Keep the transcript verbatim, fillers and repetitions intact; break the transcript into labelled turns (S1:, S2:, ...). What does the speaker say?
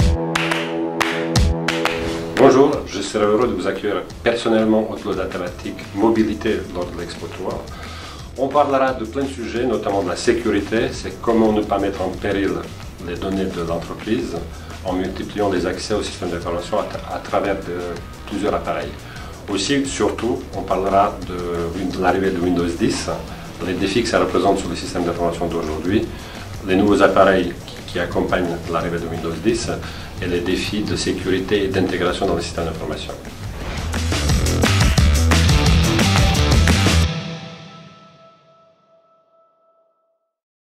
S1: Bonjour, je serai heureux de vous accueillir personnellement au de la thématique mobilité lors de l'Expo trois. On parlera de plein de sujets, notamment de la sécurité, c'est comment ne pas mettre en péril les données de l'entreprise en multipliant les accès au système d'information à, à travers de, plusieurs appareils. Aussi, surtout, on parlera de, de l'arrivée de Windows dix, les défis que ça représente sur le système d'information d'aujourd'hui, les nouveaux appareils qui, qui accompagnent l'arrivée de Windows dix et les défis de sécurité et d'intégration dans le système d'information.